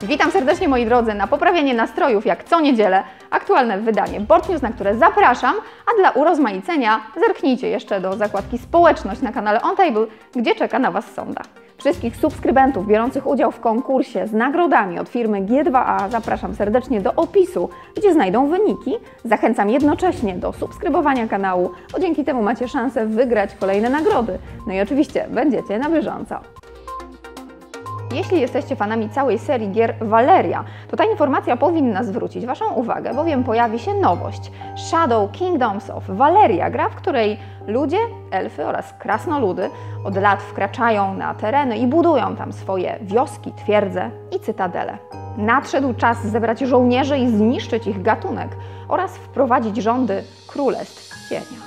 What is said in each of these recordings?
Witam serdecznie moi drodzy na poprawienie nastrojów jak co niedzielę. Aktualne wydanie Board News, na które zapraszam, a dla urozmaicenia zerknijcie jeszcze do zakładki Społeczność na kanale OnTable, gdzie czeka na Was sonda. Wszystkich subskrybentów biorących udział w konkursie z nagrodami od firmy G2A zapraszam serdecznie do opisu, gdzie znajdą wyniki. Zachęcam jednocześnie do subskrybowania kanału, bo dzięki temu macie szansę wygrać kolejne nagrody. No i oczywiście będziecie na bieżąco. Jeśli jesteście fanami całej serii gier Valeria, to ta informacja powinna zwrócić Waszą uwagę, bowiem pojawi się nowość Shadow Kingdoms of Valeria, gra, w której ludzie, elfy oraz krasnoludy od lat wkraczają na tereny i budują tam swoje wioski, twierdze i cytadele. Nadszedł czas zebrać żołnierzy i zniszczyć ich gatunek oraz wprowadzić rządy królestw cienia.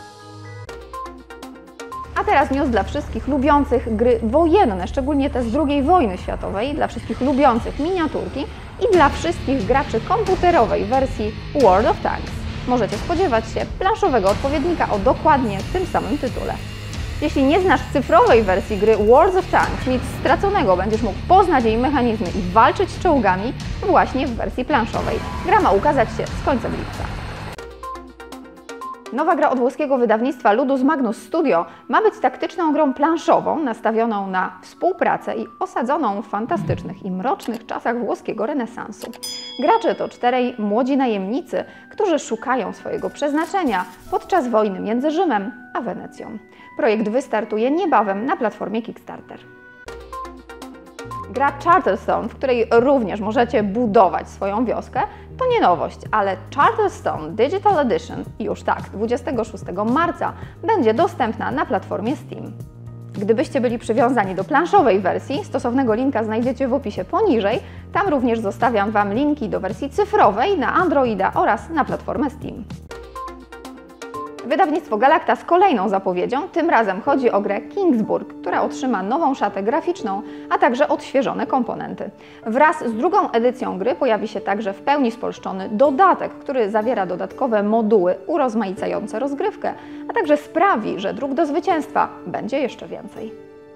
A teraz news dla wszystkich lubiących gry wojenne, szczególnie te z II wojny światowej, dla wszystkich lubiących miniaturki i dla wszystkich graczy komputerowej wersji World of Tanks. Możecie spodziewać się planszowego odpowiednika o dokładnie tym samym tytule. Jeśli nie znasz cyfrowej wersji gry World of Tanks, nic straconego, będziesz mógł poznać jej mechanizmy i walczyć z czołgami właśnie w wersji planszowej. Gra ma ukazać się z końcem lipca. Nowa gra od włoskiego wydawnictwa Ludus Magnus Studio ma być taktyczną grą planszową nastawioną na współpracę i osadzoną w fantastycznych i mrocznych czasach włoskiego renesansu. Gracze to 4 młodzi najemnicy, którzy szukają swojego przeznaczenia podczas wojny między Rzymem a Wenecją. Projekt wystartuje niebawem na platformie Kickstarter. Gra Charterstone, w której również możecie budować swoją wioskę, to nie nowość, ale Charterstone Digital Edition już tak, 26 marca będzie dostępna na platformie Steam. Gdybyście byli przywiązani do planszowej wersji, stosownego linka znajdziecie w opisie poniżej. Tam również zostawiam Wam linki do wersji cyfrowej na Androida oraz na platformę Steam. Wydawnictwo Galacta z kolejną zapowiedzią, tym razem chodzi o grę Kingsburg, która otrzyma nową szatę graficzną, a także odświeżone komponenty. Wraz z drugą edycją gry pojawi się także w pełni spolszczony dodatek, który zawiera dodatkowe moduły urozmaicające rozgrywkę, a także sprawi, że dróg do zwycięstwa będzie jeszcze więcej.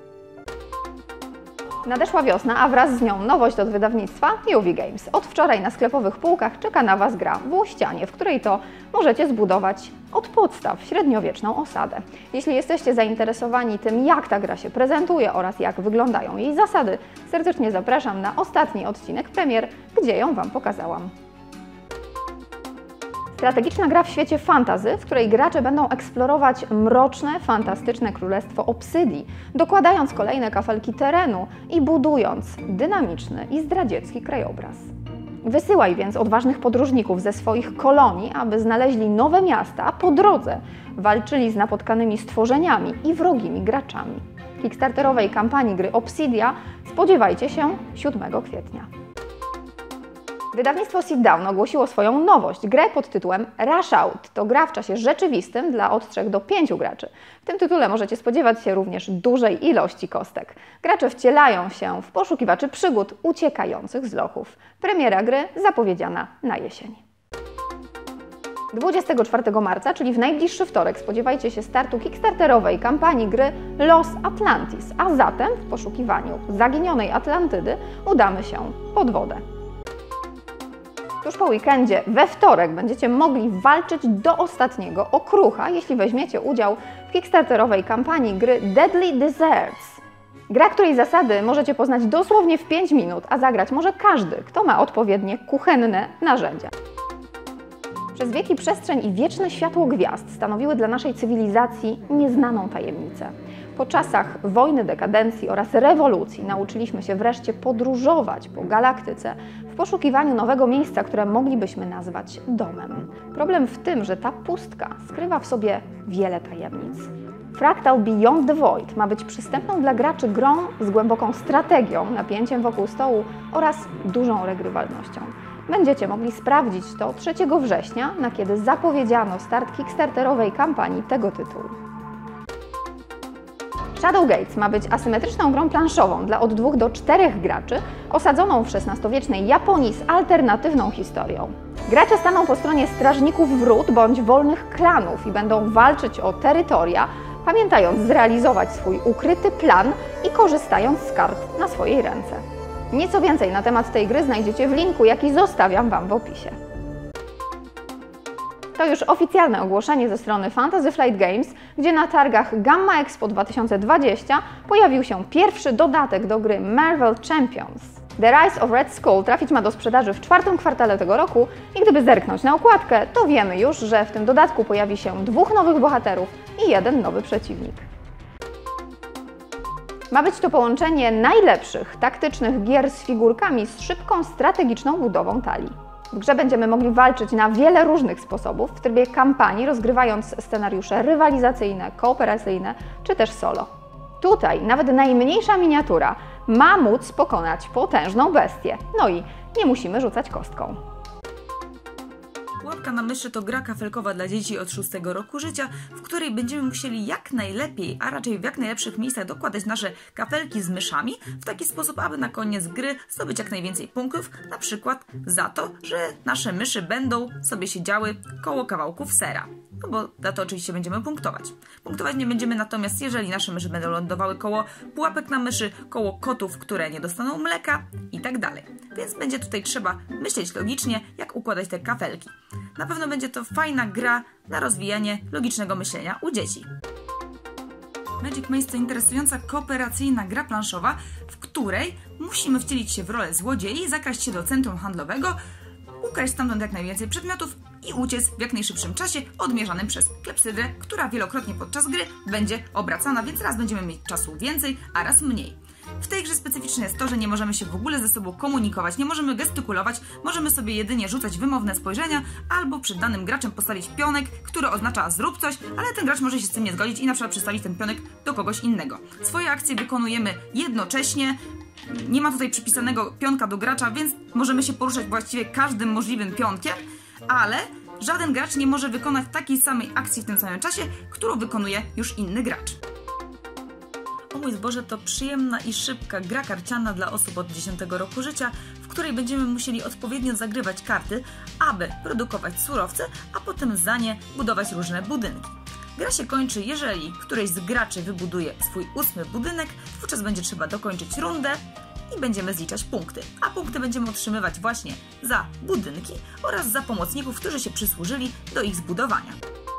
Nadeszła wiosna, a wraz z nią nowość od wydawnictwa UV Games. Od wczoraj na sklepowych półkach czeka na Was gra Włościanie, w której to możecie zbudować od podstaw średniowieczną osadę. Jeśli jesteście zainteresowani tym, jak ta gra się prezentuje oraz jak wyglądają jej zasady, serdecznie zapraszam na ostatni odcinek premier, gdzie ją Wam pokazałam. Strategiczna gra w świecie fantasy, w której gracze będą eksplorować mroczne, fantastyczne królestwo Obsydii, dokładając kolejne kafelki terenu i budując dynamiczny i zdradziecki krajobraz. Wysyłaj więc odważnych podróżników ze swoich kolonii, aby znaleźli nowe miasta, a po drodze walczyli z napotkanymi stworzeniami i wrogimi graczami. Kickstarterowej kampanii gry Obsidia spodziewajcie się 7 kwietnia. Wydawnictwo Sit Down ogłosiło swoją nowość, grę pod tytułem Rush Out. To gra w czasie rzeczywistym dla od 3 do 5 graczy. W tym tytule możecie spodziewać się również dużej ilości kostek. Gracze wcielają się w poszukiwaczy przygód uciekających z lochów. Premiera gry zapowiedziana na jesień. 24 marca, czyli w najbliższy wtorek, spodziewajcie się startu kickstarterowej kampanii gry Los Atlantis, a zatem w poszukiwaniu zaginionej Atlantydy udamy się pod wodę. Tuż po weekendzie, we wtorek, będziecie mogli walczyć do ostatniego okrucha, jeśli weźmiecie udział w kickstarterowej kampanii gry Deadly Desserts. Gra, której zasady możecie poznać dosłownie w 5 minut, a zagrać może każdy, kto ma odpowiednie kuchenne narzędzia. Przez wieki przestrzeń i wieczne światło gwiazd stanowiły dla naszej cywilizacji nieznaną tajemnicę. Po czasach wojny, dekadencji oraz rewolucji nauczyliśmy się wreszcie podróżować po galaktyce w poszukiwaniu nowego miejsca, które moglibyśmy nazwać domem. Problem w tym, że ta pustka skrywa w sobie wiele tajemnic. Fractal Beyond the Void ma być przystępną dla graczy grą z głęboką strategią, napięciem wokół stołu oraz dużą regrywalnością. Będziecie mogli sprawdzić to 3 września, na kiedy zapowiedziano start kickstarterowej kampanii tego tytułu. Shadow Gates ma być asymetryczną grą planszową dla od 2 do 4 graczy, osadzoną w XVI-wiecznej Japonii z alternatywną historią. Gracze staną po stronie strażników wrót bądź wolnych klanów i będą walczyć o terytoria, pamiętając zrealizować swój ukryty plan i korzystając z kart na swojej ręce. Nieco więcej na temat tej gry znajdziecie w linku, jaki zostawiam Wam w opisie. To już oficjalne ogłoszenie ze strony Fantasy Flight Games, gdzie na targach Gamma Expo 2020 pojawił się pierwszy dodatek do gry Marvel Champions. The Rise of Red Skull trafić ma do sprzedaży w czwartym kwartale tego roku i gdyby zerknąć na okładkę, to wiemy już, że w tym dodatku pojawi się 2 nowych bohaterów i 1 nowy przeciwnik. Ma być to połączenie najlepszych taktycznych gier z figurkami z szybką, strategiczną budową talii. W grze będziemy mogli walczyć na wiele różnych sposobów w trybie kampanii, rozgrywając scenariusze rywalizacyjne, kooperacyjne czy też solo. Tutaj nawet najmniejsza miniatura ma móc pokonać potężną bestię. No i nie musimy rzucać kostką. Łapka na myszy to gra kafelkowa dla dzieci od 6 roku życia, w której będziemy musieli jak najlepiej, a raczej w jak najlepszych miejscach dokładać nasze kafelki z myszami w taki sposób, aby na koniec gry zdobyć jak najwięcej punktów, na przykład za to, że nasze myszy będą sobie siedziały koło kawałków sera. No bo za to oczywiście będziemy punktować. Punktować nie będziemy natomiast, jeżeli nasze myszy będą lądowały koło pułapek na myszy, koło kotów, które nie dostaną mleka i tak dalej. Więc będzie tutaj trzeba myśleć logicznie, jak układać te kafelki. Na pewno będzie to fajna gra na rozwijanie logicznego myślenia u dzieci. Magic Maze to interesująca kooperacyjna gra planszowa, w której musimy wcielić się w rolę złodziei, zakraść się do centrum handlowego, ukraść stamtąd jak najwięcej przedmiotów i uciec w jak najszybszym czasie odmierzanym przez klepsydrę, która wielokrotnie podczas gry będzie obracana, więc raz będziemy mieć czasu więcej, a raz mniej. W tej grze specyficzne jest to, że nie możemy się w ogóle ze sobą komunikować, nie możemy gestykulować, możemy sobie jedynie rzucać wymowne spojrzenia albo przed danym graczem postawić pionek, który oznacza zrób coś, ale ten gracz może się z tym nie zgodzić i na przykład przestawić ten pionek do kogoś innego. Swoje akcje wykonujemy jednocześnie, nie ma tutaj przypisanego pionka do gracza, więc możemy się poruszać właściwie każdym możliwym pionkiem, ale żaden gracz nie może wykonać takiej samej akcji w tym samym czasie, którą wykonuje już inny gracz. O mój Boże, to przyjemna i szybka gra karciana dla osób od 10 roku życia, w której będziemy musieli odpowiednio zagrywać karty, aby produkować surowce, a potem za nie budować różne budynki. Gra się kończy, jeżeli któryś z graczy wybuduje swój 8. budynek, wówczas będzie trzeba dokończyć rundę i będziemy zliczać punkty. A punkty będziemy otrzymywać właśnie za budynki oraz za pomocników, którzy się przysłużyli do ich zbudowania.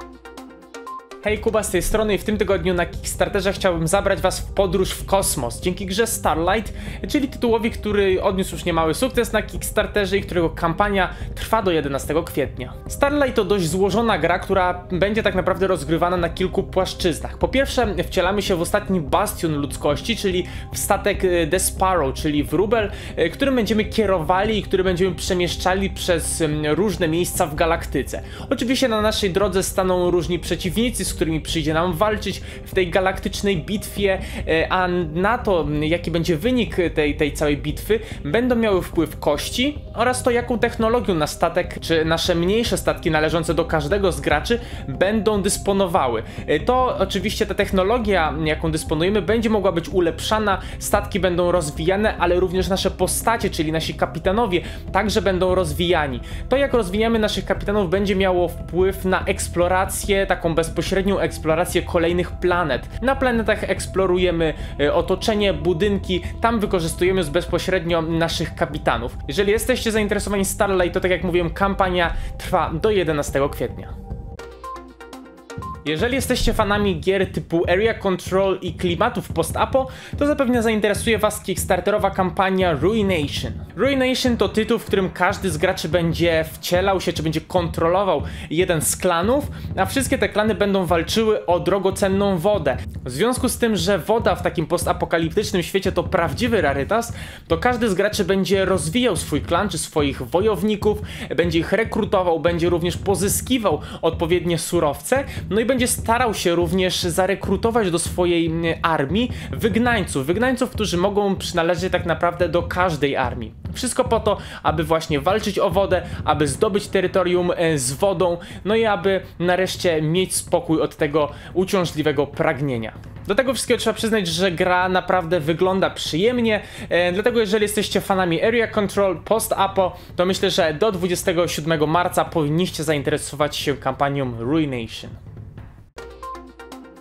Hej, Kuba z tej strony i w tym tygodniu na Kickstarterze chciałbym zabrać Was w podróż w kosmos dzięki grze Starlight, czyli tytułowi, który odniósł już niemały sukces na Kickstarterze i którego kampania trwa do 11 kwietnia. Starlight to dość złożona gra, która będzie tak naprawdę rozgrywana na kilku płaszczyznach. Po pierwsze, wcielamy się w ostatni bastion ludzkości, czyli w statek The Sparrow, czyli wróbel, którym będziemy kierowali i który będziemy przemieszczali przez różne miejsca w galaktyce. Oczywiście na naszej drodze staną różni przeciwnicy, z którymi przyjdzie nam walczyć w tej galaktycznej bitwie, a na to, jaki będzie wynik tej całej bitwy, będą miały wpływ kości oraz to, jaką technologią nasz statek, czy nasze mniejsze statki należące do każdego z graczy będą dysponowały. To oczywiście ta technologia, jaką dysponujemy, będzie mogła być ulepszana, statki będą rozwijane, ale również nasze postacie, czyli nasi kapitanowie, także będą rozwijani. To, jak rozwijamy naszych kapitanów, będzie miało wpływ na eksplorację, taką bezpośrednią eksplorację kolejnych planet. Na planetach eksplorujemy otoczenie, budynki, tam wykorzystujemy bezpośrednio naszych kapitanów. Jeżeli jesteście zainteresowani Starlight, to tak jak mówiłem, kampania trwa do 11 kwietnia. Jeżeli jesteście fanami gier typu Area Control i klimatów post-apo, to zapewne zainteresuje Was kickstarterowa kampania Ruination. Ruination to tytuł, w którym każdy z graczy będzie wcielał się, czy będzie kontrolował jeden z klanów, a wszystkie te klany będą walczyły o drogocenną wodę. W związku z tym, że woda w takim postapokaliptycznym świecie to prawdziwy rarytas, to każdy z graczy będzie rozwijał swój klan, czy swoich wojowników, będzie ich rekrutował, będzie również pozyskiwał odpowiednie surowce, no i będzie starał się również zarekrutować do swojej armii wygnańców, którzy mogą przynależeć tak naprawdę do każdej armii. Wszystko po to, aby właśnie walczyć o wodę, aby zdobyć terytorium z wodą, no i aby nareszcie mieć spokój od tego uciążliwego pragnienia. Do tego wszystkiego trzeba przyznać, że gra naprawdę wygląda przyjemnie, dlatego jeżeli jesteście fanami Area Control, post-apo, to myślę, że do 27 marca powinniście zainteresować się kampanią Ruination.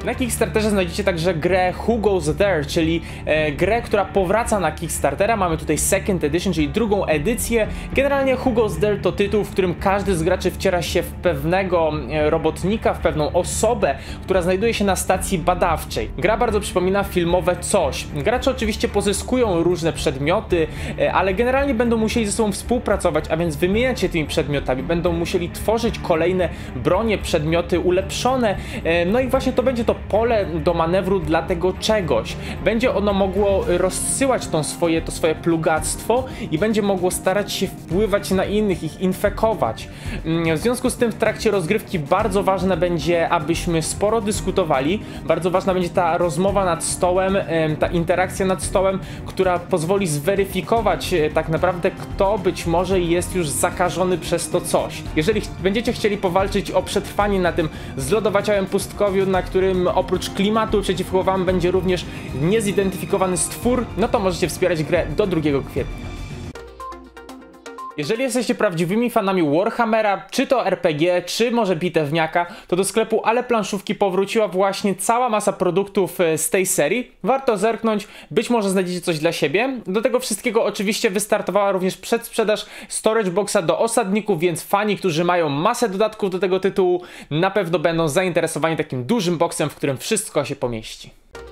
Na Kickstarterze znajdziecie także grę Who Goes There, czyli grę, która powraca na Kickstartera. Mamy tutaj Second Edition, czyli drugą edycję. Generalnie Who Goes There to tytuł, w którym każdy z graczy wciela się w pewnego robotnika, w pewną osobę, która znajduje się na stacji badawczej. Gra bardzo przypomina filmowe coś. Gracze oczywiście pozyskują różne przedmioty, ale generalnie będą musieli ze sobą współpracować, a więc wymieniać się tymi przedmiotami. Będą musieli tworzyć kolejne bronie, przedmioty ulepszone. No i właśnie to będzie to pole do manewru dla tego czegoś. Będzie ono mogło rozsyłać to swoje plugactwo i będzie mogło starać się wpływać na innych, ich infekować. W związku z tym w trakcie rozgrywki bardzo ważne będzie, abyśmy sporo dyskutowali. Bardzo ważna będzie ta rozmowa nad stołem, ta interakcja nad stołem, która pozwoli zweryfikować tak naprawdę, kto być może jest już zakażony przez to coś. Jeżeli będziecie chcieli powalczyć o przetrwanie na tym zlodowaciałym pustkowiu, na którym oprócz klimatu przeciwko wam będzie również niezidentyfikowany stwór, no to możecie wspierać grę do 2 kwietnia. Jeżeli jesteście prawdziwymi fanami Warhammera, czy to RPG, czy może bitewniaka, to do sklepu Ale Planszówki powróciła właśnie cała masa produktów z tej serii. Warto zerknąć, być może znajdziecie coś dla siebie. Do tego wszystkiego oczywiście wystartowała również przedsprzedaż Storage Boxa do osadników, więc fani, którzy mają masę dodatków do tego tytułu, na pewno będą zainteresowani takim dużym boksem, w którym wszystko się pomieści.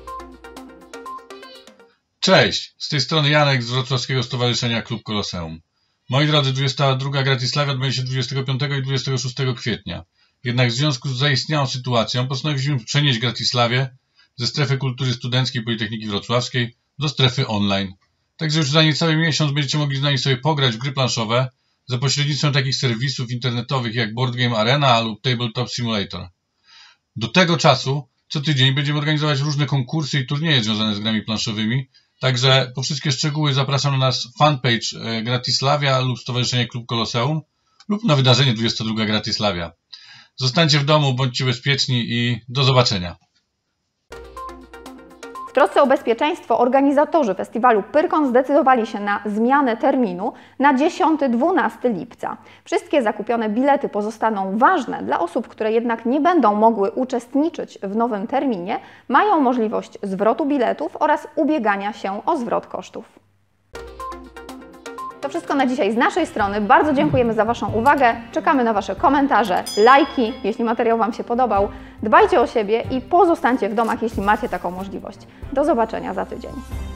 Cześć, z tej strony Janek z Wrocławskiego Stowarzyszenia Klub Koloseum. Moi drodzy, 22. Gratislavia odbędzie się 25 i 26 kwietnia. Jednak w związku z zaistniałą sytuacją postanowiliśmy przenieść Gratislavię ze strefy kultury studenckiej Politechniki Wrocławskiej do strefy online. Także już za niecały miesiąc będziecie mogli z nami sobie pograć w gry planszowe za pośrednictwem takich serwisów internetowych jak Board Game Arena lub Tabletop Simulator. Do tego czasu co tydzień będziemy organizować różne konkursy i turnieje związane z grami planszowymi. Także po wszystkie szczegóły zapraszam na nasz fanpage Gratislavia lub Stowarzyszenie Klub Koloseum lub na wydarzenie 22 Gratislavia. Zostańcie w domu, bądźcie bezpieczni i do zobaczenia. W trosce o bezpieczeństwo organizatorzy festiwalu Pyrkon zdecydowali się na zmianę terminu na 10-12 lipca. Wszystkie zakupione bilety pozostaną ważne dla osób, które jednak nie będą mogły uczestniczyć w nowym terminie, mają możliwość zwrotu biletów oraz ubiegania się o zwrot kosztów. To wszystko na dzisiaj z naszej strony. Bardzo dziękujemy za Waszą uwagę. Czekamy na Wasze komentarze, lajki, jeśli materiał Wam się podobał. Dbajcie o siebie i pozostańcie w domach, jeśli macie taką możliwość. Do zobaczenia za tydzień.